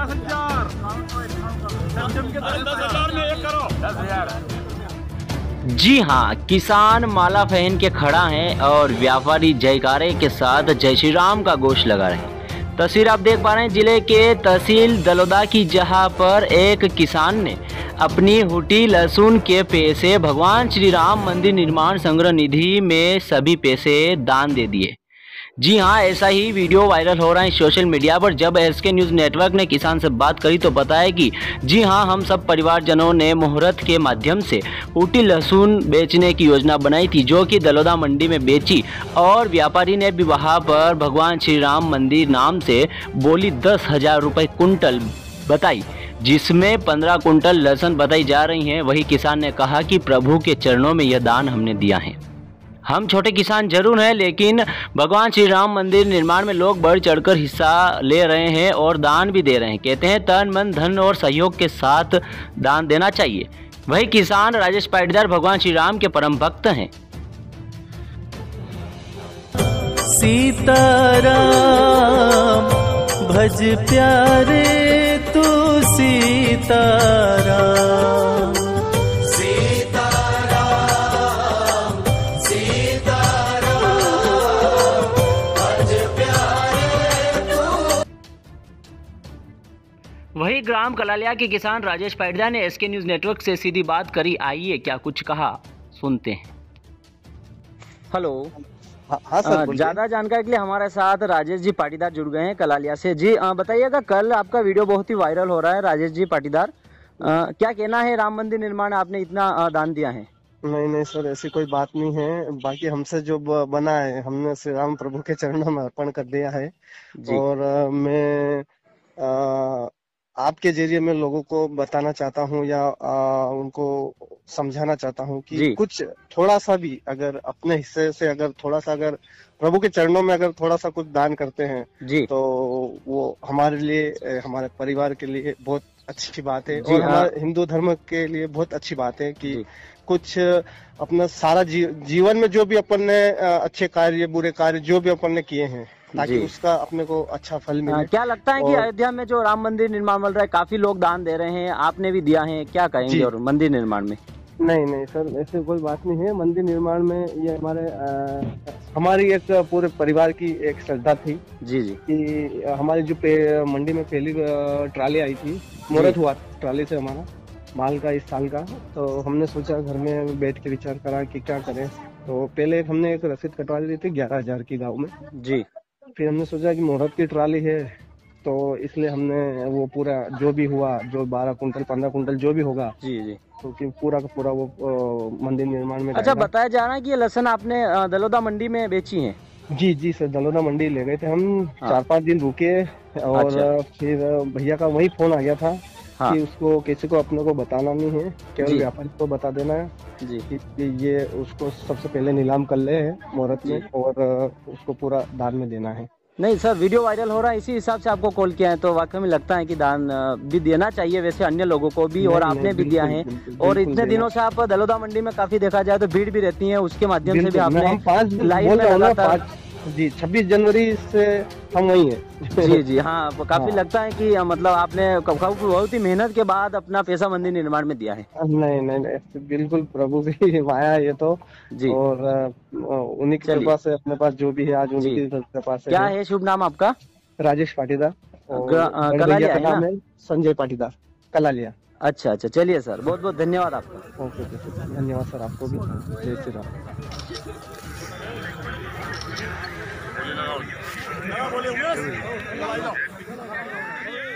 10,000 में एक करो। 10,000। जी हाँ, किसान माला पहन के खड़ा है और व्यापारी जयकारे के साथ जय श्री राम का घोष लगा रहे हैं। तस्वीर आप देख पा रहे हैं जिले के तहसील दलोदा की, जहां पर एक किसान ने अपनी हुटी लहसुन के पैसे भगवान श्री राम मंदिर निर्माण संग्रह निधि में सभी पैसे दान दे दिए। जी हाँ, ऐसा ही वीडियो वायरल हो रहा है सोशल मीडिया पर। जब एसके न्यूज़ नेटवर्क ने किसान से बात करी तो बताया कि जी हाँ, हम सब परिवारजनों ने मुहूर्त के माध्यम से हुटी लहसुन बेचने की योजना बनाई थी, जो कि दलोदा मंडी में बेची और व्यापारी ने भी वहाँ पर भगवान श्री राम मंदिर नाम से बोली 10,000 रुपये कुंटल बताई, जिसमें 15 कुंटल लहसुन बताई जा रही हैं। वही किसान ने कहा कि प्रभु के चरणों में यह दान हमने दिया है। हम छोटे किसान जरूर हैं, लेकिन भगवान श्री राम मंदिर निर्माण में लोग बढ़ चढ़कर हिस्सा ले रहे हैं और दान भी दे रहे हैं। कहते हैं तन मन धन और सहयोग के साथ दान देना चाहिए। वही किसान राजेश पाटीदार भगवान श्री राम के परम भक्त हैं। सीताराम भज प्यारे तू सीताराम, वही ग्राम कलालिया के किसान राजेश पाटीदार ने एसके न्यूज़ नेटवर्क से सीधी बात करी। आइए क्या कुछ कहा, सुनते हैं। हेलो। हाँ सर, ज़्यादा जानकारी के लिए हमारे साथ राजेश जी पाटीदार जुड़ गए हैं कलालिया से। जी बताइएगा, कल आपका वीडियो बहुत ही वायरल हो रहा है राजेश जी पाटीदार, क्या कहना है? राम मंदिर निर्माण आपने इतना दान दिया है। नहीं सर, ऐसी कोई बात नहीं है। बाकी हमसे जो बना है हमने श्री राम प्रभु के चरणों में अर्पण कर दिया है। और मैं आपके जरिए मैं लोगों को बताना चाहता हूँ या उनको समझाना चाहता हूँ कि कुछ थोड़ा सा भी अगर अपने हिस्से से अगर थोड़ा सा अगर प्रभु के चरणों में अगर थोड़ा सा कुछ दान करते हैं तो वो हमारे लिए, हमारे परिवार के लिए बहुत अच्छी बात है और हमारे हिंदू धर्म के लिए बहुत अच्छी बात है कि कुछ अपना सारा जीवन में जो भी अपन ने अच्छे कार्य बुरे कार्य जो भी अपन ने किए हैं ताकि उसका अपने को अच्छा फल मिले। क्या लगता है कि अयोध्या में जो राम मंदिर निर्माण चल रहा है, काफी लोग दान दे रहे हैं, आपने भी दिया है, क्या कहेंगे? और मंदिर निर्माण में? नहीं सर, ऐसे कोई बात नहीं है। मंदिर निर्माण में ये हमारी एक पूरे परिवार की एक श्रद्धा थी जी कि हमारी जो मंडी में पहली ट्राली आई थी, मुहूर्त हुआ ट्राली से हमारा माल का इस साल का, तो हमने सोचा घर में बैठ के विचार करा कि क्या करें। तो पहले हमने एक रसीद कटवा दी थी 11,000 की गाँव में जी। फिर हमने सोचा कि मुहूर्त की ट्राली है तो इसलिए हमने वो पूरा जो भी हुआ, जो 12 कुंटल 15 कुंटल जो भी होगा जी तो पूरा का पूरा वो मंदिर निर्माण में। अच्छा, बताया जा रहा है कि ये लहसुन आपने दलोदा मंडी में बेची है? जी सर, दलोदा मंडी ले गए थे हम। 4-5 दिन रुके और फिर भैया का वही फोन आ गया था कि उसको किसी को अपने को बताना नहीं है, केवल व्यापारी को बता देना है जी कि ये उसको सबसे पहले नीलाम कर ले है मुहूर्त में और उसको पूरा दान में देना है। नहीं सर, वीडियो वायरल हो रहा है, इसी हिसाब से आपको कॉल किया है। तो वाकई में लगता है कि दान भी देना चाहिए वैसे अन्य लोगों को भी, और आपने भी दिया है। और इतने दिनों से आप दलोदा मंडी में काफी देखा जाए तो भीड़ भी रहती है, उसके माध्यम से भी आपने लाइव में लगातार जी 26 जनवरी से हम वही है जी हाँ, काफी लगता है कि मतलब आपने बहुत ही मेहनत के बाद अपना पैसा मंदिर निर्माण में दिया है। नहीं बिल्कुल प्रभु की माया है ये तो जी। और उन्हीं के कृपा से अपने पास जो भी है आज उन्हीं की कृपा से। क्या है शुभ नाम आपका? राजेश पाटीदार। कलालिया है ना? संजय पाटीदार, कलालिया। अच्छा, चलिए सर, बहुत बहुत धन्यवाद आपका। ओके, धन्यवाद सर आपको भी। जय श्री राम। बोलिए